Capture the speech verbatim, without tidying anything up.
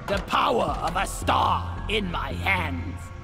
The power of a star in my hands.